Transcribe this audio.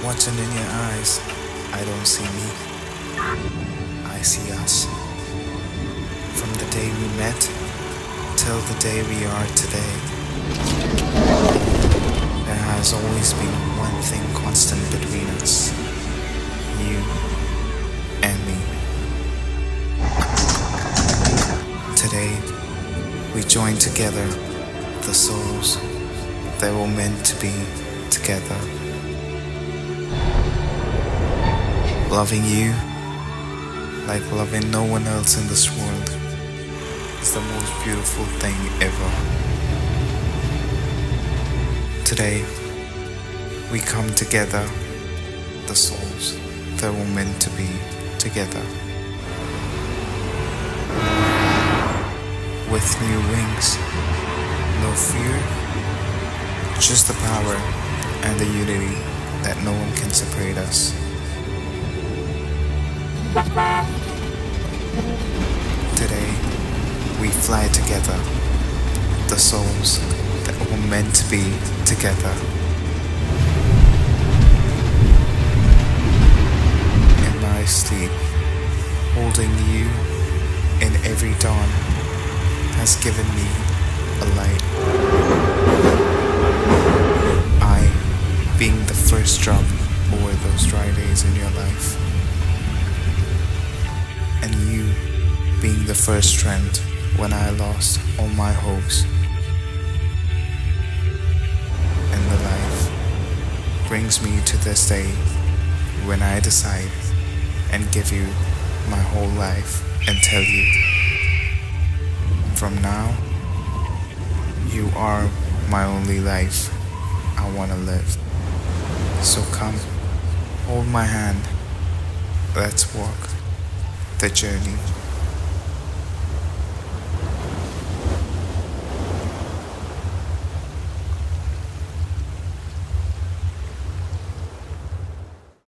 Watching in your eyes, I don't see me, I see us. From the day we met till the day we are today, there has always been one thing constant between us, you and me. Today, we join together the souls that were meant to be together. Loving you like loving no one else in this world is the most beautiful thing ever. Today, we come together, the souls that were meant to be together. With new wings, no fear, just the power and the unity that no one can separate us. Today, we fly together, the souls that were meant to be together. In my sleep, holding you in every dawn has given me a light. I being the first drop over those dry days in your life, and you being the first strength when I lost all my hopes. And the life brings me to this day when I decide and give you my whole life and tell you, from now, you are my only life I wanna live. So come, hold my hand, let's walk the journey